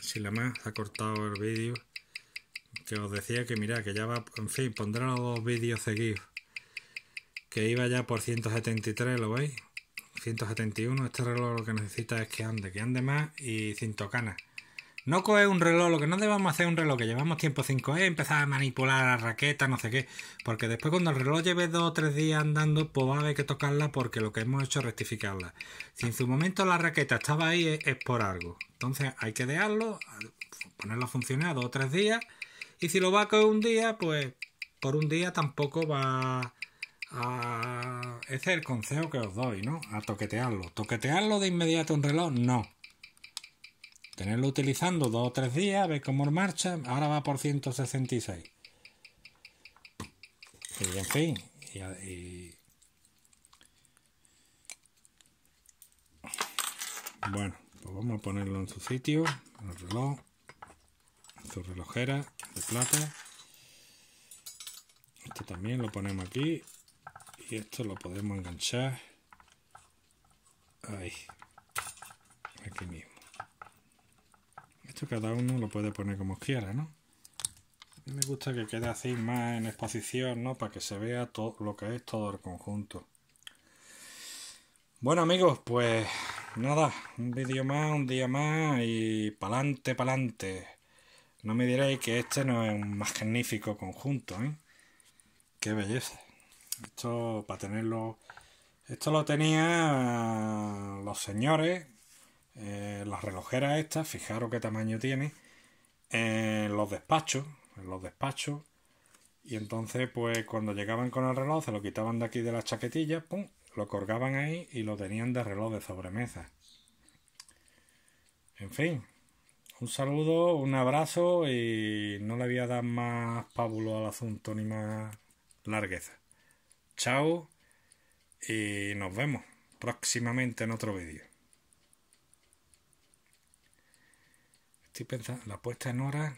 si la más ha cortado el vídeo. Que os decía que mirad, que ya va, en fin, pondré los dos vídeos seguidos. Que iba ya por 173, ¿lo veis? 171, este reloj lo que necesita es que ande más y sin tocanas. No coger un reloj, lo que no debemos hacer un reloj que llevamos tiempo 5 es empezar a manipular la raqueta, no sé qué, porque después cuando el reloj lleve 2 o 3 días andando, pues va a haber que tocarla porque lo que hemos hecho es rectificarla. Si en su momento la raqueta estaba ahí es por algo, entonces hay que dejarlo, ponerlo a funcionar 2 o 3 días, y si lo va a coger un día, pues por un día tampoco va a... Ese es el consejo que os doy, ¿no? A toquetearlo. Toquetearlo de inmediato un reloj, no. Tenerlo utilizando 2 o 3 días, ver cómo marcha. Ahora va por 166. Y en fin. Bueno, pues vamos a ponerlo en su sitio. El reloj. Su relojera de plata. Esto también lo ponemos aquí. Y esto lo podemos enganchar. Ahí. Aquí mismo. Esto cada uno lo puede poner como quiera, ¿no? A mí me gusta que quede así más en exposición, ¿no? Para que se vea todo lo que es todo el conjunto. Bueno, amigos, pues nada, un vídeo más, un día más y pa'lante, pa'lante. No me diréis que este no es un magnífico conjunto, ¿eh? Qué belleza. Esto, para tenerlo... Esto lo tenían los señores, las relojeras estas, fijaros qué tamaño tiene, en los despachos, y entonces pues cuando llegaban con el reloj se lo quitaban de aquí de la chaquetilla, pum, lo colgaban ahí y lo tenían de reloj de sobremesa. En fin, un saludo, un abrazo y no le voy a dar más pábulo al asunto ni más largueza. Chao y nos vemos próximamente en otro vídeo. Estoy pensando, la puesta en hora...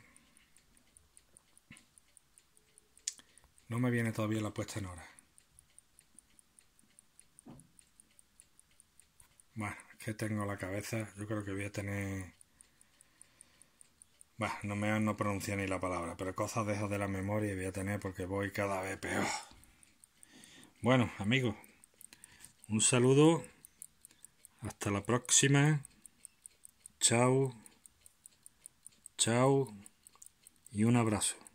No me viene todavía la puesta en hora. Bueno, es que tengo la cabeza, yo creo que voy a tener... Bueno, no pronunciar ni la palabra, pero cosas de esas de la memoria voy a tener porque voy cada vez peor. Bueno, amigos, un saludo, hasta la próxima, chao, chao y un abrazo.